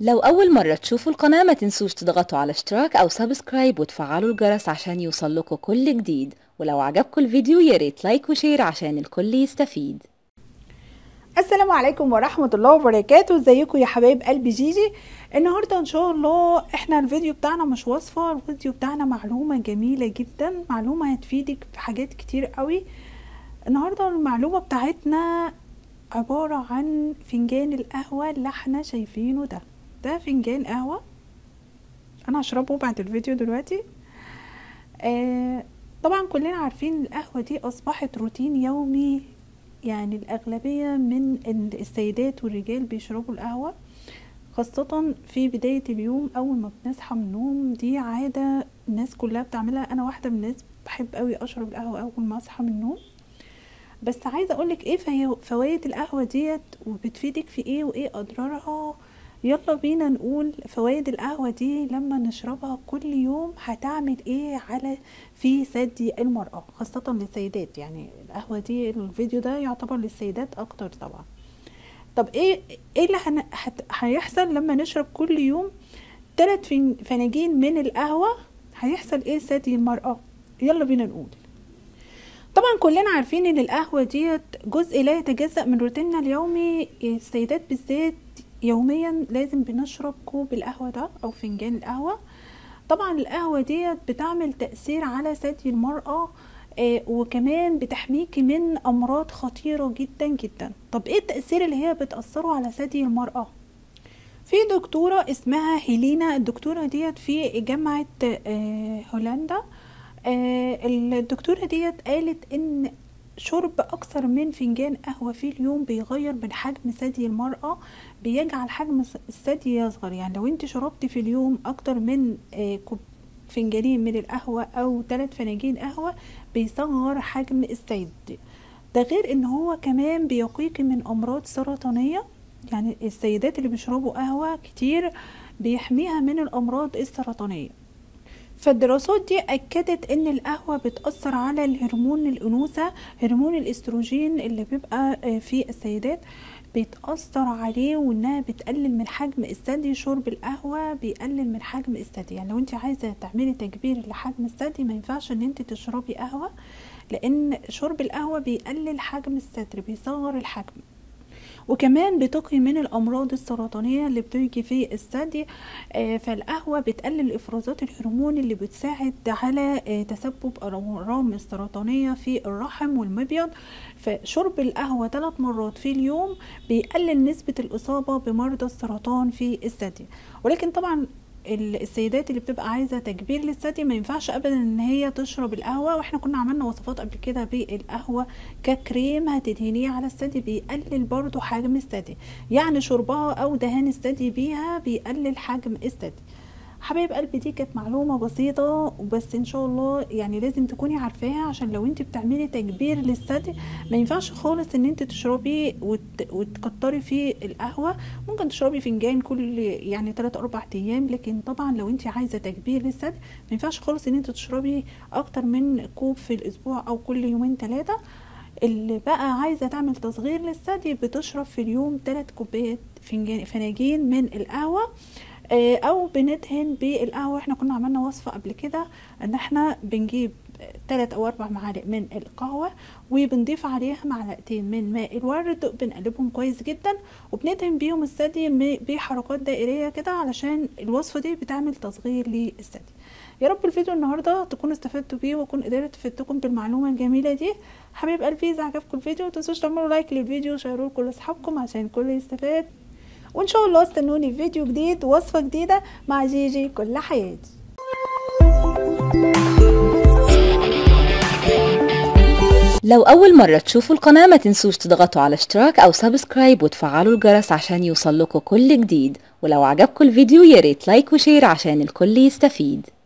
لو أول مرة تشوفوا القناة ما تنسوش تضغطوا على اشتراك أو سبسكرايب وتفعلوا الجرس عشان يوصلكوا كل جديد، ولو عجبكم الفيديو ياريت لايك وشير عشان الكل يستفيد. السلام عليكم ورحمة الله وبركاته. ازيكم يا حبايب قلبي جيجي؟ النهاردة ان شاء الله احنا الفيديو بتاعنا مش وصفة، الفيديو بتاعنا معلومة جميلة جدا، معلومة هتفيدك في حاجات كتير قوي. النهاردة المعلومة بتاعتنا عبارة عن فنجان القهوة اللي احنا شايفينه ده فنجان قهوة انا هشربه بعد الفيديو دلوقتي. طبعا كلنا عارفين القهوة دي اصبحت روتين يومي، يعني الأغلبية من السيدات والرجال بيشربوا القهوة خاصة في بداية اليوم أول ما بنصحى من النوم. دي عادة الناس كلها بتعملها، أنا واحدة من الناس بحب قوي أشرب القهوة أول ما أصحى من النوم. بس عايزة أقولك إيه فوائد القهوة ديت وبتفيدك في إيه وإيه أضرارها. يلا بينا نقول فوائد القهوة دي لما نشربها كل يوم هتعمل ايه في ثدي المرأة خاصة للسيدات. يعني القهوة دي الفيديو ده يعتبر للسيدات اكتر طبعا. طب ايه اللي هيحصل لما نشرب كل يوم 3 فناجين من القهوة؟ هيحصل ايه ثدي المرأة؟ يلا بينا نقول. طبعا كلنا عارفين ان القهوة ديت جزء لا يتجزأ من روتيننا اليومي. السيدات بالذات يوميا لازم بنشرب كوب القهوة ده او فنجان القهوة. طبعا القهوة ديت بتعمل تأثير على ثدي المرأة، وكمان بتحميكي من امراض خطيرة جدا جدا. طب ايه التأثير اللي هي بتأثره على ثدي المرأة؟ في دكتورة اسمها هيلينا، الدكتورة ديت في جامعة هولندا. الدكتورة ديت قالت ان شرب اكثر من فنجان قهوة في اليوم بيغير من حجم ثدي المرأة، بيجعل حجم الثدي يصغر. يعني لو انت شربتي في اليوم اكتر من فنجانين من القهوة او 3 فناجين قهوة بيصغر حجم الثدي. ده غير ان هو كمان بيقيك من امراض سرطانية. يعني السيدات اللي بيشربوا قهوة كتير بيحميها من الامراض السرطانية. فالدراسات دي أكدت ان القهوة بتأثر على الهرمون الأنوثة، هرمون الاستروجين اللي بيبقى في السيدات بيتأثر عليه، وانها بتقلل من حجم الثدي. شرب القهوة بيقلل من حجم الثدي. يعني لو انت عايزة تعملي تكبير لحجم الثدي ما ينفعش ان انت تشربي قهوة، لان شرب القهوة بيقلل حجم الصدر، بيصغر الحجم، وكمان بتقي من الامراض السرطانيه اللي بتيجي في الثدي. فالقهوه بتقلل افرازات الهرمون اللي بتساعد على تسبب اورام السرطانيه في الرحم والمبيض. فشرب القهوه 3 مرات في اليوم بيقلل نسبه الاصابه بمرضى السرطان في الثدي. ولكن طبعا السيدات اللي بتبقى عايزه تكبير للثدي ما ينفعش ابدا ان هي تشرب القهوه. واحنا كنا عملنا وصفات قبل كده بالقهوه ككريم هتدهنيه على الثدي، بيقلل برضو حجم الثدي. يعني شربها او دهان الثدي بيها بيقلل حجم الثدي. حبايب قلبي دي كانت معلومة بسيطة بس ان شاء الله يعني لازم تكوني عارفاها، عشان لو انت بتعملي تكبير للثدي ما ينفعش خالص ان انت تشربي وتكتري في القهوة. ممكن تشربي فنجان كل يعني 3-4 ايام، لكن طبعا لو انت عايزة تكبير للثدي ما ينفعش خالص ان انت تشربي اكتر من كوب في الاسبوع او كل 2-3. اللي بقى عايزة تعمل تصغير للثدي بتشرب في اليوم 3 كوبايات فناجين من القهوة، او بندهن بالقهوة. احنا كنا عملنا وصفة قبل كده ان احنا بنجيب 3 أو 4 معالق من القهوة وبنضيف عليها 2 معلقة من ماء الورد، بنقلبهم كويس جدا وبندهن بيهم الثدي بحركات دائرية كده، علشان الوصفة دي بتعمل تصغير للثدي. يا رب الفيديو النهاردة تكونوا استفدتوا بيه واكون قدرت افيدكم بالمعلومة الجميلة دي. حبيب قلبي اذا عجبكم الفيديو متنسوش تعملوا لايك للفيديو وشيروه لكل اصحابكم عشان الكل يستفاد. وان شاء الله استنوني في فيديو جديد ووصفة جديدة مع جيجي كل حياتي. لو أول مرة تشوفوا القناة ما تنسوش تضغطوا على اشتراك أو سبسكرايب وتفعلوا الجرس عشان يوصلكوا كل جديد، ولو عجبكم الفيديو ياريت لايك وشير عشان الكل يستفيد.